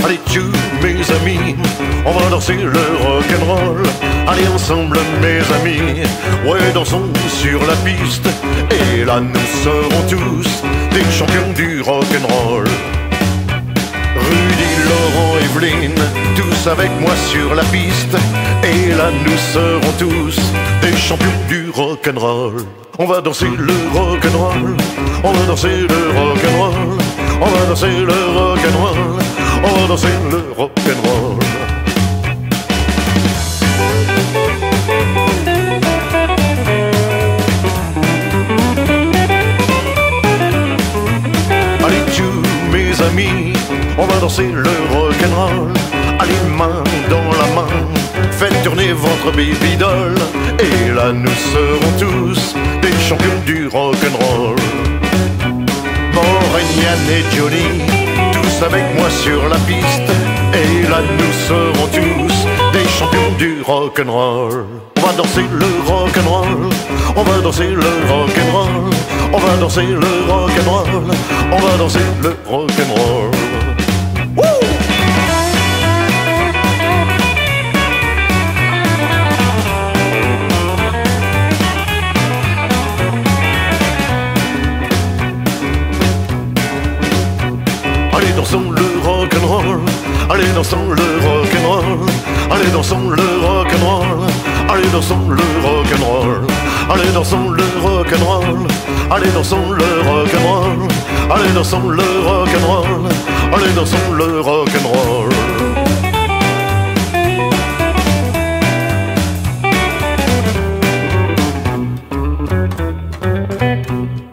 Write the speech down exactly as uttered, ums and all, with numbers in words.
Allez, tu, mes amis, on va danser le rock'n'roll. Allez ensemble, mes amis, ouais, dansons sur la piste. Et là, nous serons tous des champions du rock'n'roll. Rudy, Laurent, Evelyne, tous avec moi sur la piste. Et là, nous serons tous des champions du rock'n'roll. On va danser le rock'n'roll, on va danser le rock'n'roll, on va danser le rock'n'roll, on va danser le rock'n'roll. Allez, tous mes amis, on va danser le rock'n'roll. Allez, main dans la main, faites tourner votre baby doll. Et là, nous serons tous des champions du rock'n'roll. Maureen, Yann et Johnny, tous avec moi sur la piste. Et là, nous serons tous des champions du rock'n'roll. On va danser le rock'n'roll, on va danser le rock'n'roll, on va danser le rock'n'roll, on va danser le rock'n'roll. Allez, dansons le rock'n'roll, allez, dansons le rock'n'roll, allez, dansons le rock'n'roll, allez, dansons le rock'n'roll, allez, dansons le rock'n'roll, allez, dansons le rock'n'roll, allez, dansons le rock'n'roll, allez, dansons le rock'n'roll.